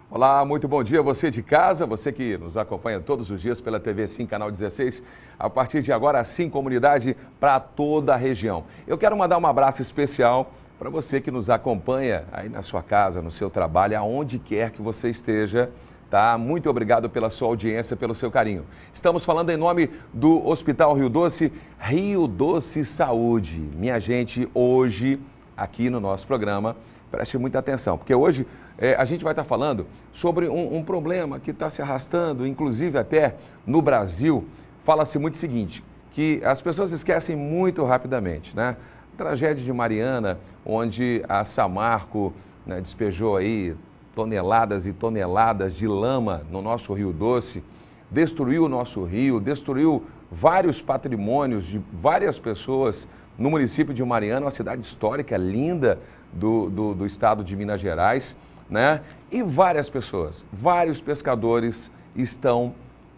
Olá, muito bom dia você de casa, você que nos acompanha todos os dias pela TV Sim, canal 16. A partir de agora, a Sim Comunidade para toda a região. Eu quero mandar um abraço especial para você que nos acompanha aí na sua casa, no seu trabalho, aonde quer que você esteja. Tá? Muito obrigado pela sua audiência, pelo seu carinho. Estamos falando em nome do Hospital Rio Doce, Rio Doce Saúde. Minha gente, hoje, aqui no nosso programa, preste muita atenção, porque hoje a gente vai estar falando sobre um problema que está se arrastando, inclusive até no Brasil. Fala-se muito o seguinte, que as pessoas esquecem muito rapidamente, né? A tragédia de Mariana, onde a Samarco, né, despejou aí toneladas e toneladas de lama no nosso Rio Doce, destruiu o nosso rio, destruiu vários patrimônios de várias pessoas no município de Mariana, uma cidade histórica, linda do estado de Minas Gerais, né? E várias pessoas, vários pescadores estão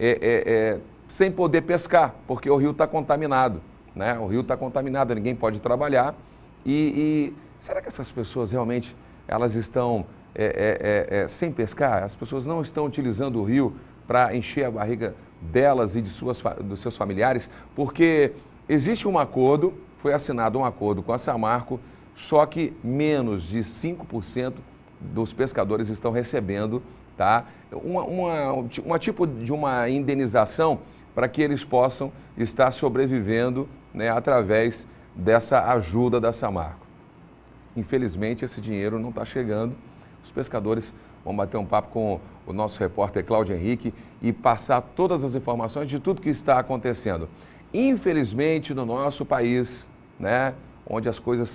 sem poder pescar, porque o rio está contaminado, né? O rio está contaminado, ninguém pode trabalhar. E será que essas pessoas realmente elas estão sem pescar? As pessoas não estão utilizando o rio para encher a barriga delas e dos seus familiares, porque existe um acordo, foi assinado um acordo com a Samarco, só que menos de 5% dos pescadores estão recebendo, tá, uma tipo de uma indenização para que eles possam estar sobrevivendo, né, através dessa ajuda da Samarco. Infelizmente, esse dinheiro não está chegando. Os pescadores vão bater um papo com o nosso repórter Cláudio Henrique e passar todas as informações de tudo que está acontecendo. Infelizmente, no nosso país, né, onde as coisas,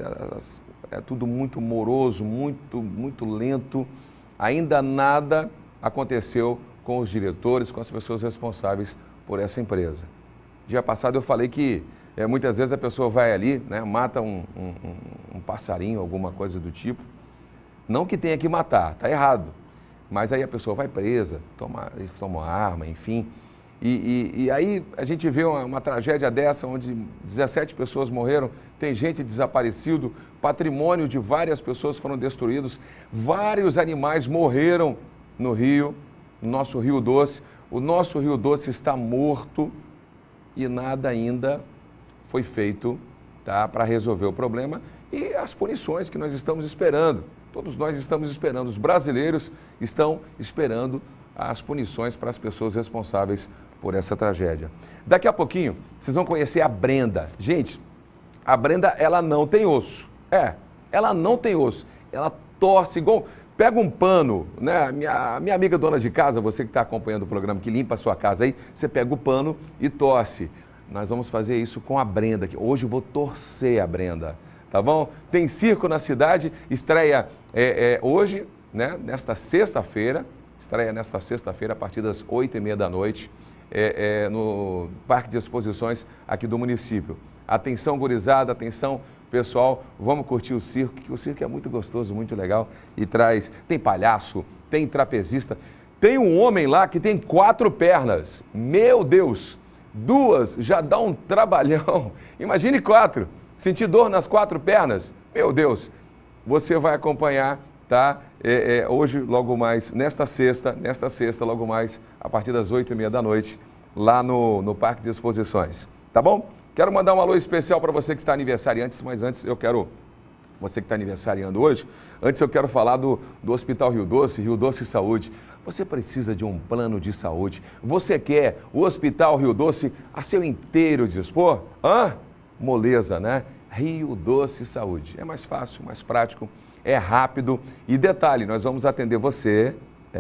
é tudo muito moroso, muito lento, ainda nada aconteceu com os diretores, com as pessoas responsáveis por essa empresa. Dia passado eu falei que muitas vezes a pessoa vai ali, né, mata um passarinho, alguma coisa do tipo. Não que tenha que matar, está errado. Mas aí a pessoa vai presa, eles tomam arma, enfim. E aí a gente vê uma tragédia dessa, onde 17 pessoas morreram, tem gente desaparecido, patrimônio de várias pessoas foram destruídos, vários animais morreram no rio, no nosso Rio Doce. O nosso Rio Doce está morto e nada ainda foi feito, tá, para resolver o problema e as punições que nós estamos esperando. Todos nós estamos esperando, os brasileiros estão esperando as punições para as pessoas responsáveis por essa tragédia. Daqui a pouquinho, vocês vão conhecer a Brenda. Gente, a Brenda, ela não tem osso. Ela não tem osso. Ela torce igual... Pega um pano, né? Minha amiga dona de casa, você que está acompanhando o programa, que limpa a sua casa aí, você pega o pano e torce. Nós vamos fazer isso com a Brenda. Hoje eu vou torcer a Brenda, tá bom? Tem circo na cidade, estreia hoje, né? Nesta sexta-feira, a partir das 20h30 da noite, no Parque de Exposições aqui do município. Atenção, gurizada, atenção, pessoal, vamos curtir o circo, que o circo é muito gostoso, muito legal e tem palhaço, tem trapezista, tem um homem lá que tem 4 pernas, meu Deus, 2 já dá um trabalhão, imagine 4, sentir dor nas 4 pernas, meu Deus, você vai acompanhar, tá? Hoje, logo mais, nesta sexta, logo mais, a partir das 20h30 da noite, lá no Parque de Exposições, tá bom? Quero mandar um alô especial para você que está aniversariante, mas antes você que está aniversariando hoje, antes eu quero falar do Hospital Rio Doce Saúde. Você precisa de um plano de saúde? Você quer o Hospital Rio Doce a seu inteiro dispor? Moleza, né? Rio Doce Saúde. É mais fácil, mais prático, é rápido e detalhe, nós vamos atender você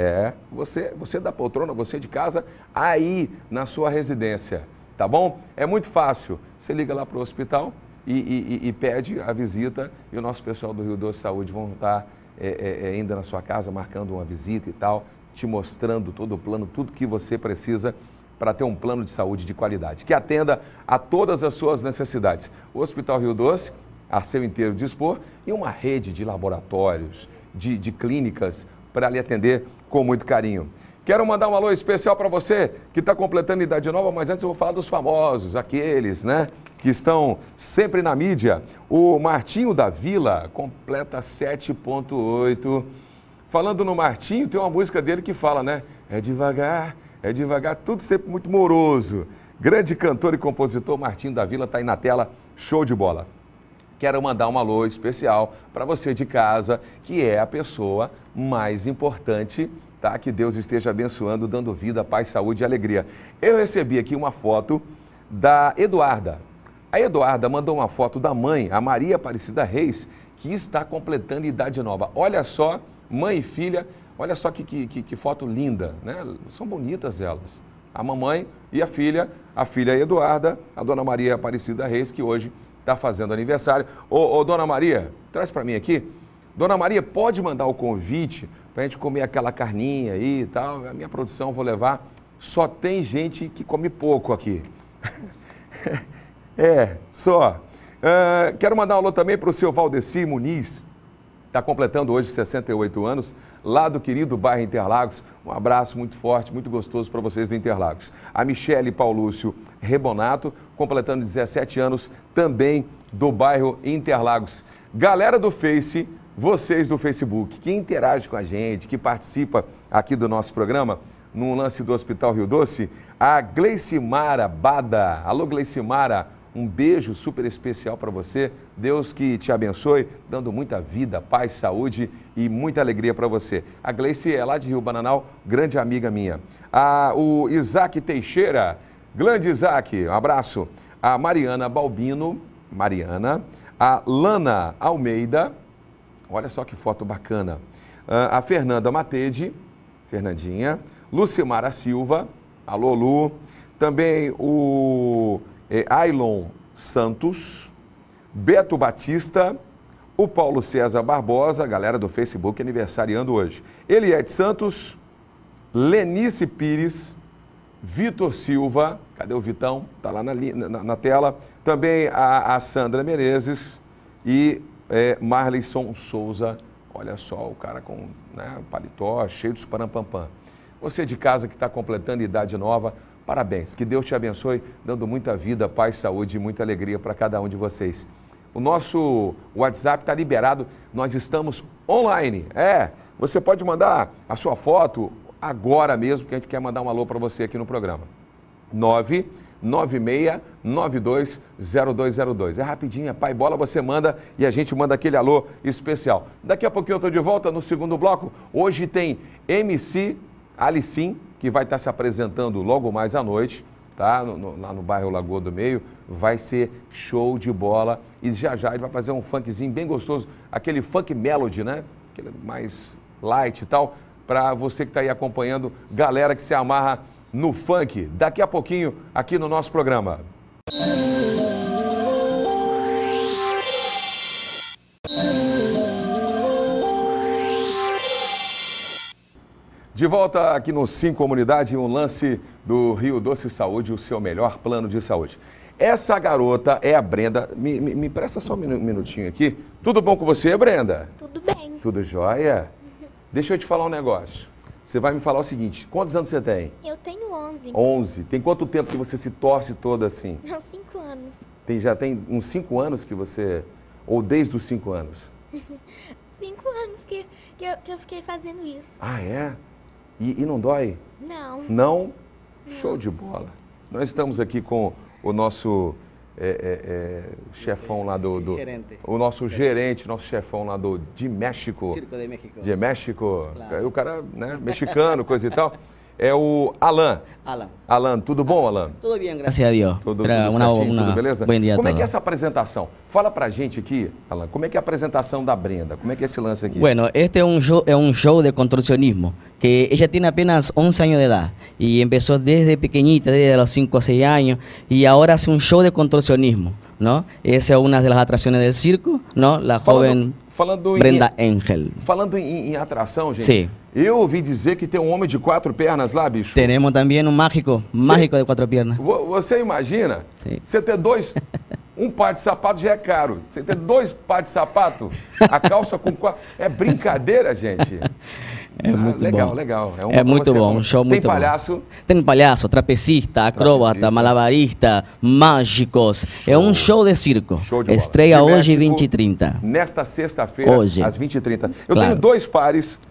da poltrona, você de casa, aí na sua residência. Tá bom? É muito fácil. Você liga lá para o hospital e pede a visita e o nosso pessoal do Rio Doce Saúde vão estar indo na sua casa, marcando uma visita e tal, te mostrando todo o plano, tudo que você precisa para ter um plano de saúde de qualidade, que atenda a todas as suas necessidades. O Hospital Rio Doce, a seu inteiro dispor, e uma rede de laboratórios, de clínicas para lhe atender com muito carinho. Quero mandar um alô especial para você que está completando idade nova, mas antes eu vou falar dos famosos, aqueles, né, que estão sempre na mídia. O Martinho da Vila completa 7,8 falando no Martinho, tem uma música dele que fala, né? É devagar, tudo sempre muito moroso. Grande cantor e compositor Martinho da Vila está aí na tela, show de bola. Quero mandar um alô especial para você de casa, que é a pessoa mais importante, tá? Que Deus esteja abençoando, dando vida, paz, saúde e alegria. Eu recebi aqui uma foto da Eduarda. A Eduarda mandou uma foto da mãe, a Maria Aparecida Reis, que está completando idade nova. Olha só, mãe e filha, olha só que foto linda, né? São bonitas elas. A mamãe e a filha Eduarda, a dona Maria Aparecida Reis, que hoje está fazendo aniversário. Ô, dona Maria, traz para mim aqui. Dona Maria, pode mandar o convite para a gente comer aquela carninha aí e tal. A minha produção vou levar. Só tem gente que come pouco aqui. Só. Quero mandar um alô também para o seu Valdeci Muniz, está completando hoje 68 anos, lá do querido bairro Interlagos. Um abraço muito forte, muito gostoso para vocês do Interlagos. A Michele Paulúcio Rebonato, completando 17 anos, também do bairro Interlagos. Galera do Face, vocês do Facebook, que interage com a gente, que participa aqui do nosso programa, no lance do Hospital Rio Doce, a Gleicimara Bada. Alô, Gleicimara. Um beijo super especial para você. Deus que te abençoe, dando muita vida, paz, saúde e muita alegria para você. A Gleice é lá de Rio Bananal, grande amiga minha. O Isaac Teixeira, grande Isaac, um abraço. A Mariana Balbino, a Lana Almeida, olha só que foto bacana. A Fernanda Matede, Fernandinha, Lucimara Silva, alô Lu, também o Ailon Santos, Beto Batista, o Paulo César Barbosa, galera do Facebook aniversariando hoje. Eliette Santos, Lenice Pires, Vitor Silva, cadê o Vitão? Está lá na tela. Também a Sandra Menezes e Marleison Souza. Olha só, o cara com paletó, cheio dos parampampam. Você de casa que está completando idade nova, parabéns, que Deus te abençoe, dando muita vida, paz, saúde e muita alegria para cada um de vocês. O nosso WhatsApp está liberado, nós estamos online. Você pode mandar a sua foto agora mesmo, que a gente quer mandar um alô para você aqui no programa. 996920202. É rapidinho, pai bola, você manda e a gente manda aquele alô especial. Daqui a pouquinho eu estou de volta no segundo bloco. Hoje tem MC Alicim, que vai estar se apresentando logo mais à noite, tá? Lá no bairro Lagoa do Meio. Vai ser show de bola e já ele vai fazer um funkzinho bem gostoso, aquele funk melody, né? Aquele mais light e tal, para você que está aí acompanhando, galera que se amarra no funk. Daqui a pouquinho aqui no nosso programa. De volta aqui no Sim Comunidade, um lance do Rio Doce Saúde, o seu melhor plano de saúde. Essa garota é a Brenda. Me presta só um minutinho aqui. Tudo bom com você, Brenda? Tudo bem. Tudo jóia? Deixa eu te falar um negócio. Você vai me falar o seguinte, quantos anos você tem? Eu tenho 11. 11. Tem quanto tempo que você se torce toda assim? Não, 5 anos. Já tem uns 5 anos que você... Ou desde os 5 anos? 5 anos que eu fiquei fazendo isso. Ah, é? E não dói? Não. Não? Show de bola. Nós estamos aqui com o nosso chefão lá Gerente. O nosso gerente, nosso chefão lá de México. Circo de México. De México. Claro. Aí o cara, né, mexicano, coisa e tal. É o Alan. Alan, tudo bom, Alan? Tudo bem, graças a Deus. Tudo certinho, tudo beleza? Bom dia a Como é todos. que é essa apresentação? Fala pra gente aqui, Alan, como é que é a apresentação da Brenda? Como é que é esse lance aqui? Bueno, este es un show de contorsionismo, que ella tiene apenas 11 años de edad y empezó desde pequeñita, desde los 5 o 6 años, y ahora hace un show de contorsionismo, ¿no? Esa es una de las atracciones del circo, ¿no? La joven Brenda Angel. Falando em atração, gente, Sim. Eu ouvi dizer que tem um homem de 4 pernas lá, bicho. Tenemos también un mágico de 4 piernas. Você imagina? Sim. Você ter um par de sapato já é caro. Você ter 2 pares de sapato, a calça com 4... É brincadeira, gente. É muito legal, bom. Legal. É muito bom, um show muito bom. Tem palhaço? Tem palhaço, trapecista, acróbata, malabarista, mágicos. É um show de circo. Show de bola. Estreia de hoje, México, 20h30. Nesta sexta-feira, Hoje. às 20h30. Eu Claro. tenho 2 pares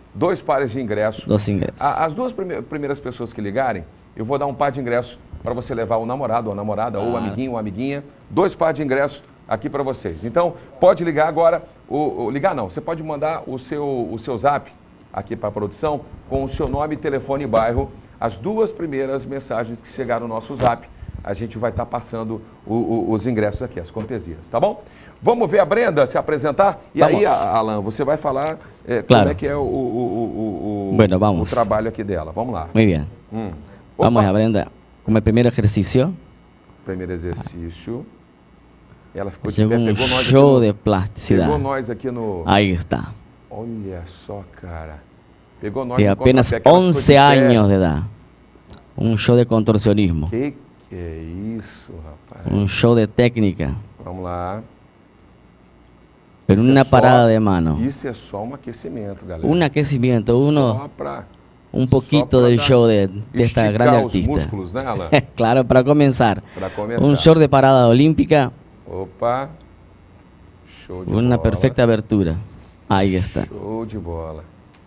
2 pares de ingressos. 2 ingressos. As 2 primeiras pessoas que ligarem, eu vou dar um par de ingressos para você levar o namorado ou a namorada, ou o amiguinho ou a amiguinha. 2 pares de ingressos aqui para vocês. Então, pode ligar agora, ligar não, você pode mandar o seu zap aqui para a produção com o seu nome, telefone e bairro. As 2 primeiras mensagens que chegaram no nosso zap, a gente vai estar passando os ingressos aqui, as cortesias, tá bom? Vamos ver a Brenda se apresentar? E vamos. aí, Alan, você vai falar Claro. como é que é Bueno, vamos. o trabalho aqui dela. Vamos lá. Muy bien. Vamos Opa. a Brenda. Como el primer ejercicio, Primeiro exercício. Ela ficou de llega pé, un pegou nós show de aqui plasticidad. pegou nós aqui no... Ahí está. Olha só, cara. Pegou nós De no apenas contrapé, que ela ficou de 11 pé. años de edad. Un show de contorsionismo. Que é isso, rapaz? Un show de técnica. Vamos lá. En Isso una é só- parada de mano. Isso é só um aquecimento, galera. Un aquecimiento, Só pra un poquito pra del dar- show de esta esticar grande os artista. músculos, né, Alan? Claro, para comenzar. Para começar. Un show de parada olímpica, Opa. Show de una bola. perfecta abertura. Ahí está. Show de bola.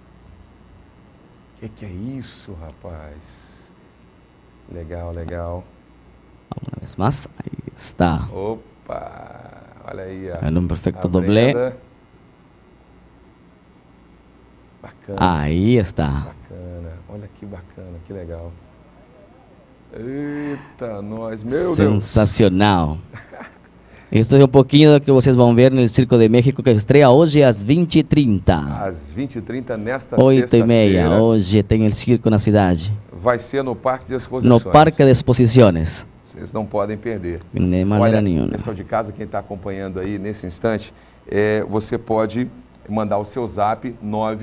Que é isso, rapaz? Legal, legal. Una vez más, ahí está. Opa. Olha aí, ó. En un perfecto A doblé. Brenda. Bacana. Ahí está. Bacana. Olha que bacana, que legal. Eita, nós, meu Deus. Sensacional. Esto es un poquito do que vocês vão ver no Circo de México, que estreia hoje às 20h30. Às 20h30 nesta 8h30. sexta-feira. Hoje tem o circo na cidade. Vai ser no Parque de No Exposições. Parque de Exposiciones. Vocês não podem perder. De maneira Olha, nenhuma. pessoal de casa, quem está acompanhando aí nesse instante, você pode mandar o seu zap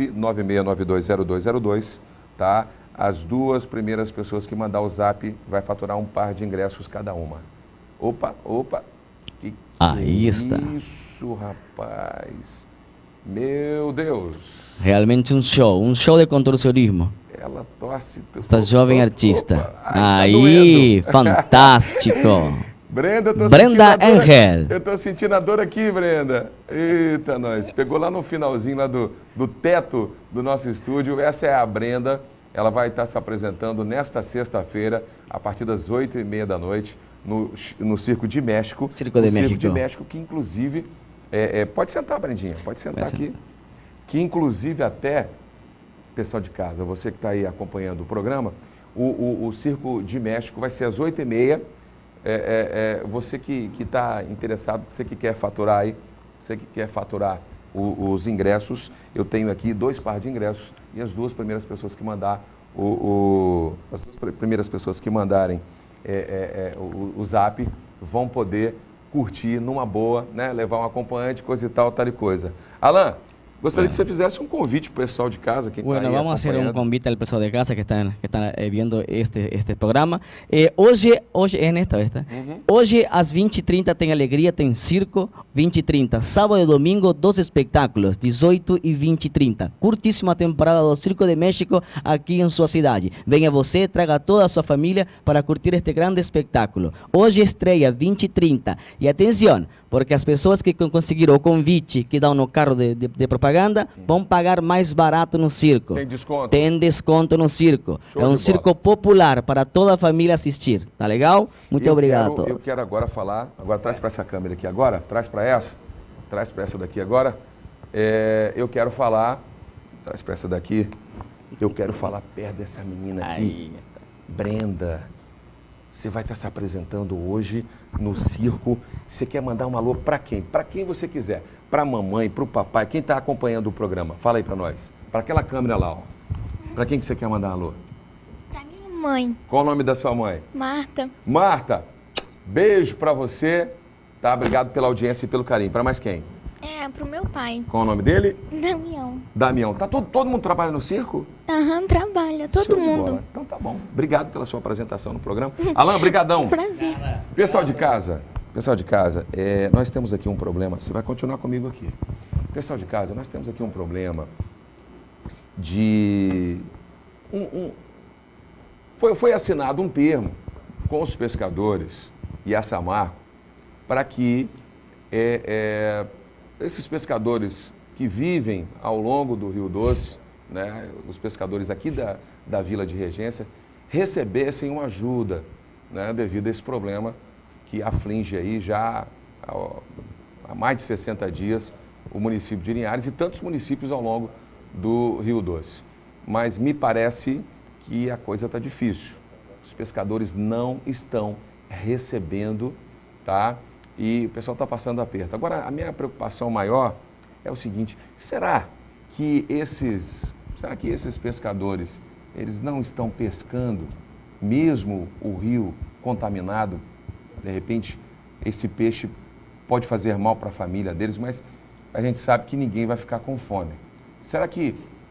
996920202, tá? As 2 primeiras pessoas que mandar o zap vai faturar um par de ingressos cada uma. Opa, opa. Que Aí é está. Isso, rapaz. Meu Deus. Realmente um show de contorcionismo. Ela torce. Esta jovem artista. Opa, ai, Aí, tá doendo. fantástico. Brenda, eu tô Brenda sentindo a dor. Angel. Eu tô sentindo a dor aqui, Brenda. Eita, nós. Pegou lá no finalzinho lá do teto do nosso estúdio. Essa é a Brenda. Ela vai estar se apresentando nesta sexta-feira, a partir das 8h30 da noite, no Circo de México. Circo de o Circo México. de México, que inclusive... pode sentar, Brendinha. Pode sentar Pode aqui. Que inclusive até, pessoal de casa, você que está aí acompanhando o programa, o Circo de México vai ser às 8h30. Você que está interessado, você que quer faturar aí, você que quer faturar os ingressos, eu tenho aqui 2 pares de ingressos e as 2 primeiras pessoas que mandar as 2 primeiras pessoas que mandarem o zap vão poder curtir numa boa, né? Levar um acompanhante, coisa e tal e coisa. Alan, gostaria que você fizesse um convite para o pessoal de casa, quem está Bueno, aí vamos a hacer un acompanhando. convite al pessoal de casa que están viendo este programa. Hoje é nesta. Hoje às 20h30 tem alegria, tem circo, 20h30. Sábado e domingo, 2 espetáculos, 18 e 20h30. Curtíssima temporada do Circo de México aqui em sua cidade. Venha você, traga toda a sua família para curtir este grande espetáculo. Hoje estreia 20h30. E atenção, porque as pessoas que conseguiram o convite que dão no carro de propaganda vão pagar mais barato no circo. Tem desconto? Tem desconto no circo. Show É um de circo bola. popular para toda a família assistir. Tá legal? Muito obrigado a todos. Eu quero agora falar, agora traz para essa câmera aqui agora, traz para essa daqui agora. Eu quero falar, traz para essa daqui, eu quero falar perto dessa menina aqui, Aí. Brenda. Você vai estar se apresentando hoje no circo. Você quer mandar um alô para quem? Para quem você quiser. Para a mamãe, para o papai, quem está acompanhando o programa. Fala aí para nós. Para aquela câmera lá, ó. Para quem que você quer mandar alô? Pra minha mãe, Qual o nome da sua mãe? Marta. Marta, beijo pra você, tá? Obrigado pela audiência e pelo carinho. Pra mais quem? Pro meu pai, Qual o nome dele? Damião. Damião. Tá todo mundo trabalha no circo? Aham, trabalha, todo Show de mundo. bola. Então tá bom. Obrigado pela sua apresentação no programa. Alan, brigadão. Prazer. Pessoal de casa, nós temos aqui um problema. Você vai continuar comigo aqui. Pessoal de casa, nós temos aqui um problema de... Foi assinado um termo com os pescadores e a Samarco para que esses pescadores que vivem ao longo do Rio Doce né, os pescadores aqui da Vila de Regência recebessem uma ajuda, né, devido a esse problema que aflige aí já há mais de 60 dias o município de Linhares e tantos municípios ao longo do Rio Doce. Mas me parece que a coisa está difícil. Os pescadores não estão recebendo, tá? E o pessoal está passando aperto. Agora, a minha preocupação maior é o seguinte: será que esses pescadores, eles não estão pescando, mesmo o rio contaminado? De repente, esse peixe pode fazer mal para a família deles, mas a gente sabe que ninguém vai ficar com fome. Será que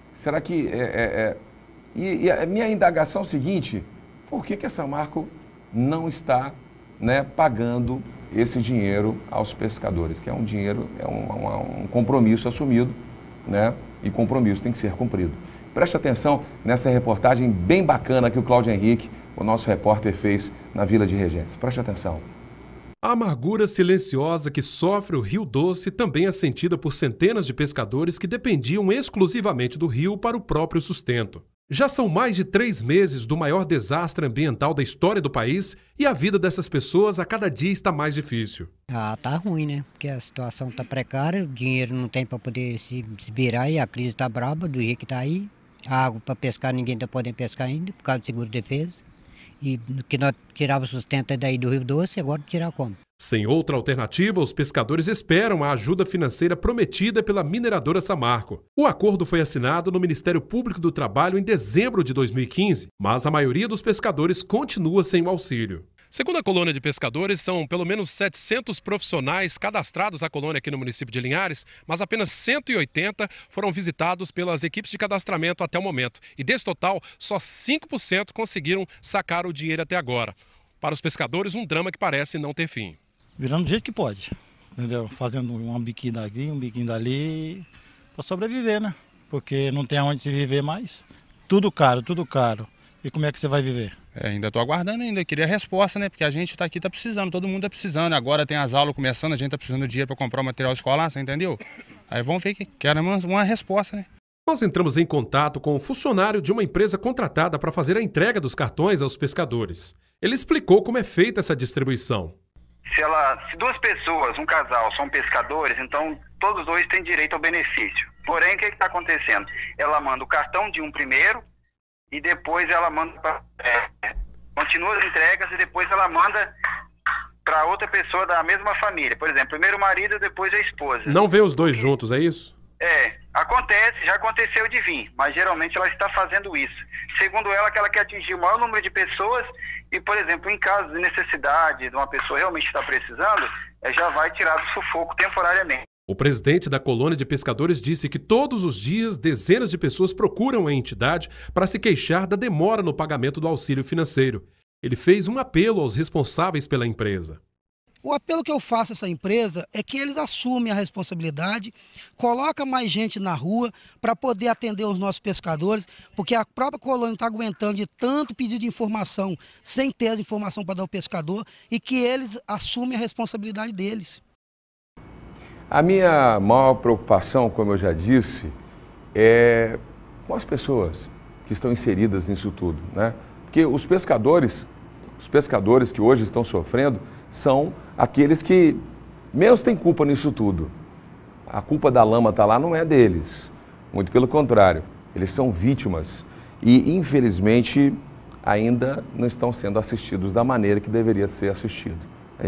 E a minha indagação é o seguinte: por que a Samarco não está, né, pagando esse dinheiro aos pescadores? Que é um dinheiro, é um compromisso assumido, né? E compromisso tem que ser cumprido. Preste atenção nessa reportagem bem bacana que o Cláudio Henrique, o nosso repórter, fez na Vila de Regência. Preste atenção. A amargura silenciosa que sofre o Rio Doce também é sentida por centenas de pescadores que dependiam exclusivamente do rio para o próprio sustento. Já são mais de 3 meses do maior desastre ambiental da história do país e a vida dessas pessoas a cada dia está mais difícil. Tá ruim, né? Porque a situação tá precária, o dinheiro não tem para poder se virar e a crise tá braba do jeito que tá aí. A água para pescar ninguém tá podendo pescar ainda por causa do seguro-defesa. E que nós tirava sustento daí do Rio Doce, agora tirar como? Sem outra alternativa, os pescadores esperam a ajuda financeira prometida pela mineradora Samarco. O acordo foi assinado no Ministério Público do Trabalho em dezembro de 2015, mas a maioria dos pescadores continua sem o auxílio. Segundo a colônia de pescadores, são pelo menos 700 profissionais cadastrados à colônia aqui no município de Linhares, mas apenas 180 foram visitados pelas equipes de cadastramento até o momento. E desse total, só 5% conseguiram sacar o dinheiro até agora. Para os pescadores, um drama que parece não ter fim. Virando do jeito que pode, entendeu? Fazendo um biquinho daqui, um biquinho dali, para sobreviver, né? Porque não tem aonde se viver mais. Tudo caro, tudo caro. E como é que você vai viver? Ainda estou aguardando ainda, queria resposta, né? Porque a gente está aqui, está precisando, todo mundo está precisando. Agora tem as aulas começando, a gente está precisando de dinheiro para comprar o material escolar, você entendeu? Aí vamos ver que queremos uma resposta, né? Nós entramos em contato com um funcionário de uma empresa contratada para fazer a entrega dos cartões aos pescadores. Ele explicou como é feita essa distribuição. Se 2 pessoas, um casal, são pescadores, então todos 2 têm direito ao benefício. Porém, o que está acontecendo? Ela manda o cartão de um primeiro e depois ela manda continua as entregas e depois ela manda para outra pessoa da mesma família. Por exemplo, primeiro o marido e depois a esposa. Não vê os 2 juntos, é isso? Acontece, já aconteceu de vir, mas geralmente ela está fazendo isso. Segundo ela, que ela quer atingir o maior número de pessoas e, por exemplo, em caso de necessidade de uma pessoa realmente estar precisando, já vai tirar do sufoco temporariamente. O presidente da colônia de pescadores disse que todos os dias dezenas de pessoas procuram a entidade para se queixar da demora no pagamento do auxílio financeiro. Ele fez um apelo aos responsáveis pela empresa. O apelo que eu faço a essa empresa é que eles assumem a responsabilidade, colocam mais gente na rua para poder atender os nossos pescadores, porque a própria colônia não está aguentando de tanto pedido de informação sem ter as informações para dar ao pescador e que eles assumem a responsabilidade deles. A minha maior preocupação, como eu já disse, é com as pessoas que estão inseridas nisso tudo, né? Porque os pescadores que hoje estão sofrendo são aqueles que menos têm culpa nisso tudo. A culpa da lama está lá não é deles, muito pelo contrário, eles são vítimas e, infelizmente, ainda não estão sendo assistidos da maneira que deveria ser assistido.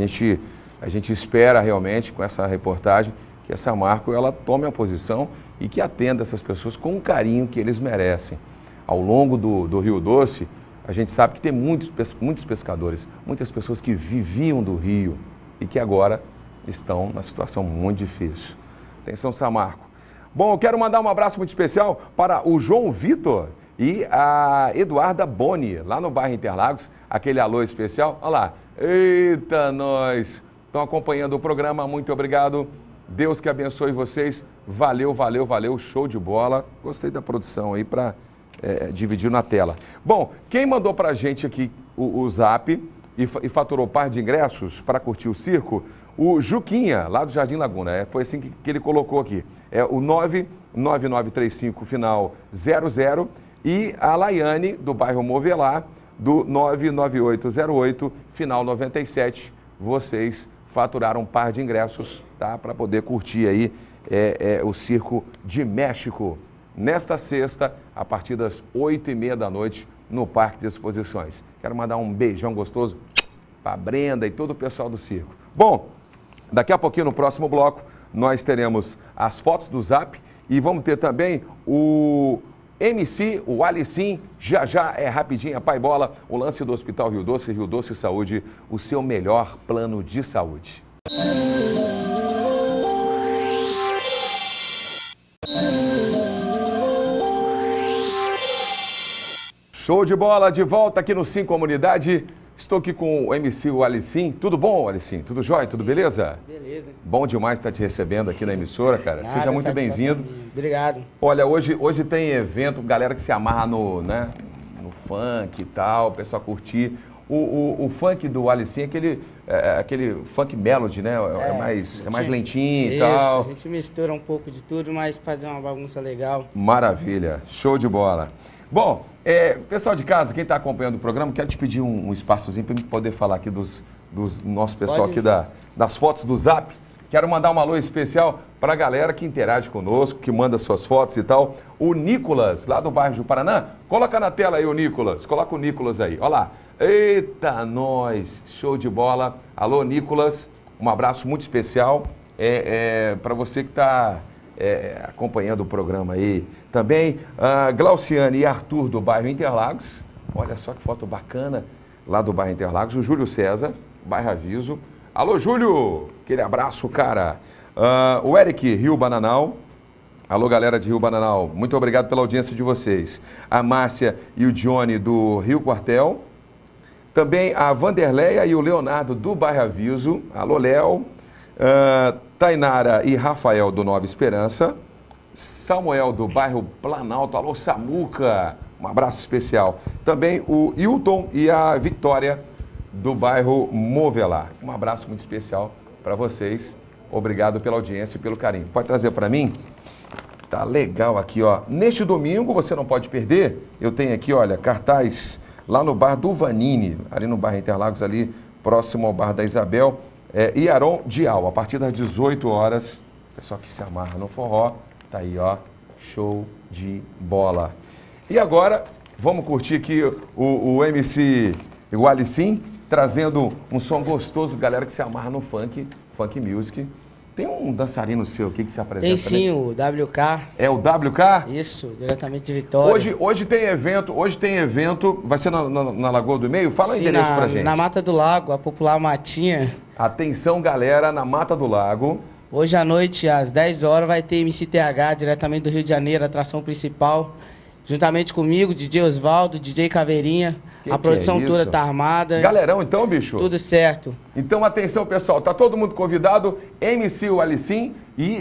A gente espera realmente, com essa reportagem, que a Samarco ela tome a posição e que atenda essas pessoas com o carinho que eles merecem. Ao longo do Rio Doce, a gente sabe que tem muitos pescadores, muitas pessoas que viviam do rio e que agora estão numa situação muito difícil. Atenção, Samarco. Bom, eu quero mandar um abraço muito especial para o João Vitor e a Eduarda Boni, lá no bairro Interlagos, aquele alô especial. Olha lá, eita nós! Estão acompanhando o programa, muito obrigado. Deus que abençoe vocês. Valeu, valeu, valeu, show de bola. Gostei da produção aí para dividir na tela. Bom, quem mandou para a gente aqui o zap e faturou par de ingressos para curtir o circo, o Juquinha, lá do Jardim Laguna. Foi assim que ele colocou aqui. É o 9935, final 00. E a Laiane, do bairro Movelar, do 99808, final 97. Vocês faturaram um par de ingressos, tá? Para poder curtir aí o Circo de México. Nesta sexta, a partir das 8h30 da noite, no Parque de Exposições. Quero mandar um beijão gostoso para a Brenda e todo o pessoal do circo. Bom, daqui a pouquinho, no próximo bloco, nós teremos as fotos do Zap e vamos ter também o MC, o Alicim, já é rapidinho, Pai Bola, o lance do Hospital Rio Doce Saúde, o seu melhor plano de saúde. Show de bola, de volta aqui no Sim Comunidade. Estou aqui com o MC, o Alicim. Tudo bom, Alicim? Tudo jóia? Tudo beleza? Beleza. Bom demais estar te recebendo aqui na emissora, cara. Nada, seja muito bem-vindo. Obrigado. Olha, hoje tem evento, galera que se amarra no funk e tal, o pessoal curtir. O funk do Alicim é aquele funk melody, né? É mais lentinho e tal. A gente mistura um pouco de tudo, mas fazer uma bagunça legal. Maravilha, show de bola. Bom, pessoal de casa, quem está acompanhando o programa, quero te pedir um espaçozinho para a gente poder falar aqui dos nosso pessoal aqui das fotos do Zap. Quero mandar um alô especial para a galera que interage conosco, que manda suas fotos e tal. O Nicolas, lá do bairro do Paraná. Coloca na tela aí o Nicolas. Coloca o Nicolas aí. Olha lá. Eita, nós. Show de bola. Alô, Nicolas. Um abraço muito especial para você que está acompanhando o programa aí. Também Glauciane e Arthur, do bairro Interlagos. Olha só que foto bacana lá do bairro Interlagos. O Júlio César, bairro Aviso. Alô, Júlio! Aquele abraço, cara. O Eric, Rio Bananal. Alô, galera de Rio Bananal. Muito obrigado pela audiência de vocês. A Márcia e o Johnny, do Rio Quartel. Também a Vanderleia e o Leonardo, do bairro Aviso. Alô, Léo. Tainara e Rafael, do Nova Esperança. Samuel, do bairro Planalto. Alô, Samuca. Um abraço especial. Também o Hilton e a Vitória, do bairro Movelar. Um abraço muito especial para vocês. Obrigado pela audiência e pelo carinho. Pode trazer para mim? Tá legal aqui, ó. Neste domingo, você não pode perder, eu tenho aqui, olha, cartaz lá no bar do Vanini, ali no bairro Interlagos, ali próximo ao bar da Isabel, Iaron Dial, a partir das 18 horas. Pessoal que se amarra no forró, tá aí, ó, show de bola. E agora, vamos curtir aqui o MC, o Alicim, trazendo um som gostoso, galera que se amarra no funk music. Tem um dançarino seu aqui que se apresenta, Tem sim, o WK. É o WK? Isso, diretamente de Vitória. Hoje tem evento, vai ser na Lagoa do Meio? Fala o endereço pra gente. Na Mata do Lago, a popular Matinha. Atenção, galera, na Mata do Lago. Hoje à noite, às 10 horas, vai ter MCTH, diretamente do Rio de Janeiro, atração principal. Juntamente comigo, DJ Osvaldo, DJ Caveirinha. A produção toda tá armada. Galerão então, bicho? Tudo certo. Então, atenção, pessoal. Tá todo mundo convidado. MC o Alicim e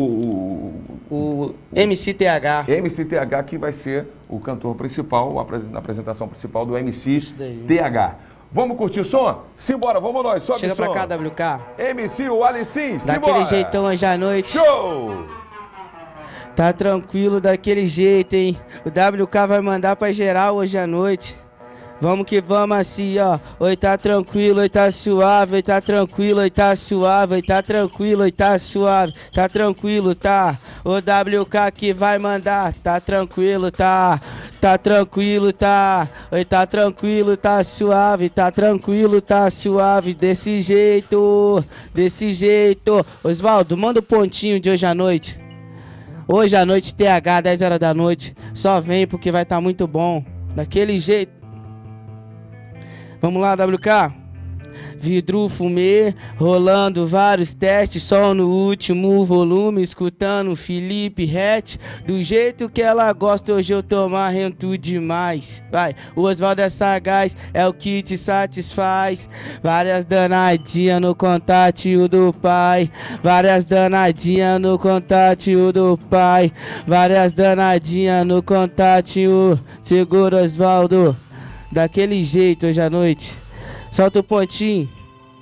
o MCTH. MCTH, que vai ser o cantor principal, a apresentação principal do MCTH. Vamos curtir o som? Simbora, vamos nós. Sobe Chega o som. Pra cá, WK. MC o Alicim, simbora. Daquele jeitão hoje à noite. Show! Tá tranquilo daquele jeito, hein? O WK vai mandar pra geral hoje à noite. Vamos que vamos assim, ó. Oi, tá tranquilo, oi, tá suave, oi, tá tranquilo, oi, tá suave, oi, tá tranquilo, oi, tá suave, tá tranquilo, tá? O WK que vai mandar, tá tranquilo, tá? Tá tranquilo, tá? Oi, tá tranquilo, tá suave, tá tranquilo, tá suave, desse jeito, desse jeito. Osvaldo, manda o pontinho de hoje à noite. Hoje à noite, TH, 10 horas da noite. Só vem porque vai estar muito bom. Daquele jeito. Vamos lá, WK. Vidro fumê, rolando vários testes, só no último volume, escutando Felipe Rett. Do jeito que ela gosta, hoje eu tô marrento demais. Vai, o Osvaldo é sagaz, é o que te satisfaz. Várias danadinhas no contatinho do pai. Várias danadinhas no contatinho do pai. Várias danadinhas no contatinho. Segura, Osvaldo. Daquele jeito hoje à noite. Solta o pontinho.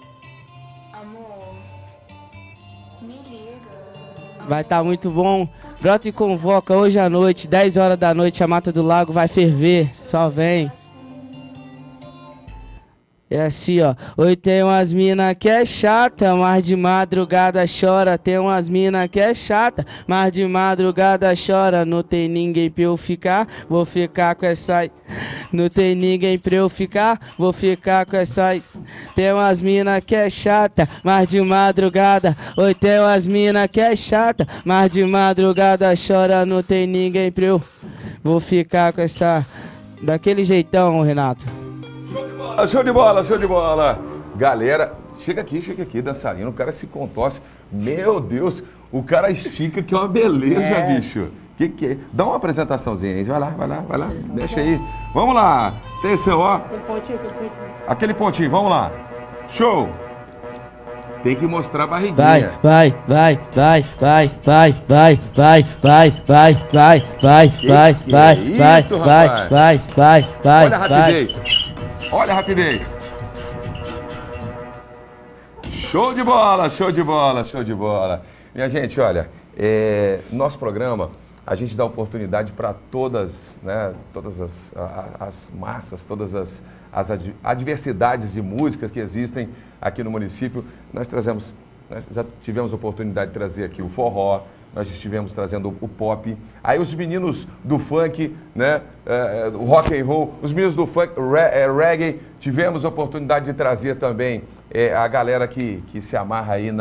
Amor, me liga. Vai estar muito bom. Brota e convoca hoje à noite, 10 horas da noite, a Mata do Lago vai ferver. Só vem. É assim, ó. Hoje tem umas mina que é chata, mas de madrugada chora. Tem umas mina que é chata, mas de madrugada chora. Não tem ninguém pra eu ficar, vou ficar com essa. Não tem ninguém pra eu ficar, vou ficar com essa. Tem umas mina que é chata, mas de madrugada. Hoje tem umas mina que é chata, mas de madrugada chora. Não tem ninguém pra eu. Vou ficar com essa. Daquele jeitão, Renato. Show de bola, show de bola. Galera, chega aqui, dançarino, o cara se contorce. Meu Deus, o cara estica que é uma beleza, bicho. Que é? Dá uma apresentaçãozinha aí, vai lá, deixa aí. Vamos lá, atenção, ó. Aquele pontinho, vamos lá. Show. Tem que mostrar a barriguinha. Vai. Olha a rapidez. Show de bola. Minha gente, olha, nosso programa, a gente dá oportunidade para todas, né, todas as massas, todas as adversidades de músicas que existem aqui no município. Nós já tivemos a oportunidade de trazer aqui o forró, nós estivemos trazendo o pop, aí os meninos do funk, né, o rock and roll, os meninos do funk, reggae, tivemos a oportunidade de trazer também a galera que se amarra aí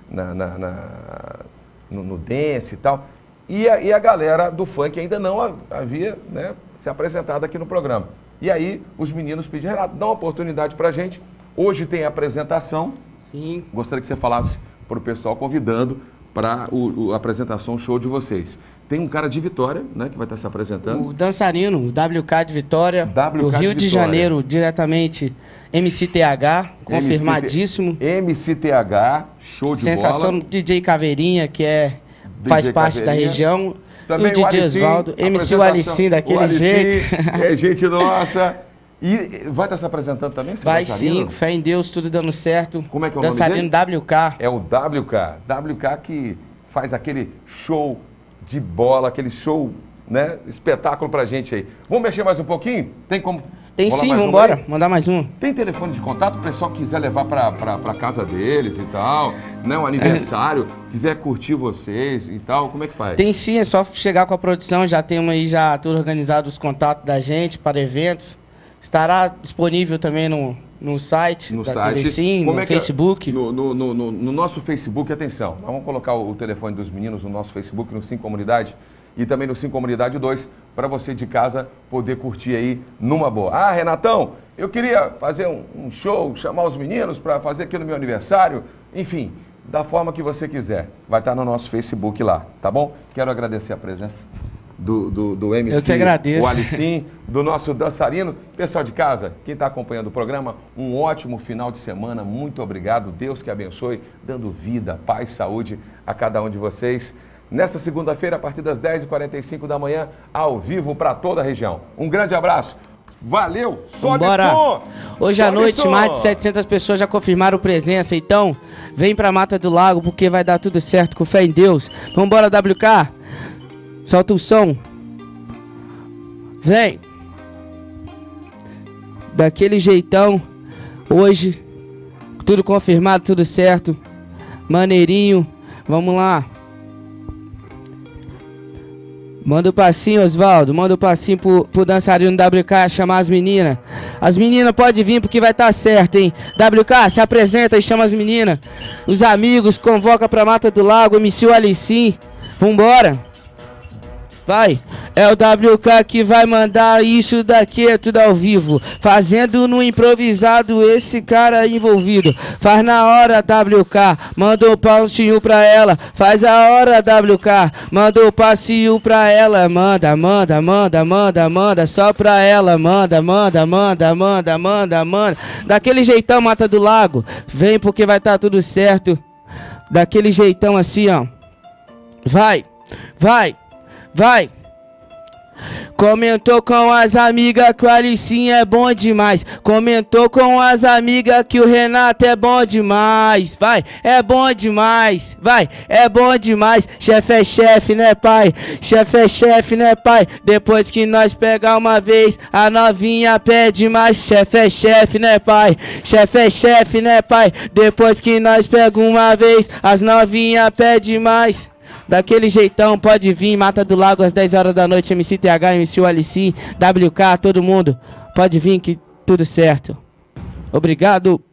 no dance e tal, e a galera do funk ainda não havia, né, se apresentado aqui no programa. E aí os meninos pediram, Renato, dá uma oportunidade pra gente, hoje tem a apresentação. Sim. Gostaria que você falasse para o pessoal, convidando para a apresentação show de vocês. Tem um cara de Vitória, né, que vai estar se apresentando. O dançarino, o WK de Vitória, do Rio de Janeiro, diretamente, MCTH, confirmadíssimo. MCTH, show de bola. Sensação do DJ Caveirinha, que faz parte da região. Também e o DJ Osvaldo, MC o Alicim, daquele jeito. É gente nossa. E vai estar se apresentando também? Vai sim, fé em Deus, tudo dando certo. Como é que é o nome dele? Dançarino WK. É o WK que faz aquele show de bola, aquele show, né, espetáculo pra gente aí. Vamos mexer mais um pouquinho? Tem como? Tem sim, vamos embora, mandar mais um. Tem telefone de contato, o pessoal quiser levar pra casa deles e tal, né, um aniversário, quiser curtir vocês e tal, como é que faz? Tem sim, é só chegar com a produção, já temos aí já tudo organizado, os contatos da gente para eventos. Estará disponível também no site da TV Sim, no Facebook. No nosso Facebook, atenção, nós vamos colocar o telefone dos meninos no nosso Facebook, no Sim Comunidade, e também no Sim Comunidade 2, para você de casa poder curtir aí numa boa. Ah, Renatão, eu queria fazer um show, chamar os meninos para fazer aqui no meu aniversário, enfim, da forma que você quiser. Vai estar no nosso Facebook lá, tá bom? Quero agradecer a presença do MC, eu que agradeço. O Alicim, do nosso dançarino. Pessoal de casa, quem está acompanhando o programa, um ótimo final de semana, muito obrigado, Deus que abençoe, dando vida, paz, saúde a cada um de vocês. Nesta segunda-feira, a partir das 10h45 da manhã, ao vivo para toda a região. Um grande abraço, valeu, só de som! Hoje à noite, mais de 700 pessoas já confirmaram presença, então vem para Mata do Lago, porque vai dar tudo certo, com fé em Deus. Vambora, WK! Solta o som. Vem. Daquele jeitão. Hoje. Tudo confirmado, tudo certo. Maneirinho. Vamos lá. Manda o passinho, Osvaldo. Manda o passinho pro dançarino WK chamar as meninas. As meninas podem vir porque vai estar certo, hein? WK, se apresenta e chama as meninas. Os amigos, convoca pra Mata do Lago, MC o Alicim. Vambora. Vai, é o WK que vai mandar isso daqui, é tudo ao vivo. Fazendo no improvisado esse cara envolvido. Faz na hora, WK, manda um passinho pra ela. Faz a hora, WK, manda um passinho pra ela. Manda, só pra ela. Manda. Daquele jeitão, Mata do Lago. Vem porque vai estar tudo certo. Daquele jeitão assim, ó. Vai. Comentou com as amigas que o Alicinho é bom demais. Comentou com as amigas que o Renato é bom demais. Vai, é bom demais. Vai, é bom demais. Chefe é chefe, né, pai? Chefe é chefe, né, pai? Depois que nós pegar uma vez, a novinha pede mais. Chefe é chefe, né, pai? Chefe é chefe, né, pai? Depois que nós pega uma vez, as novinha pede mais. Daquele jeitão, pode vir, Mata do Lago às 10 horas da noite, MC TH, MC Alici, WK, todo mundo. Pode vir que tudo certo. Obrigado.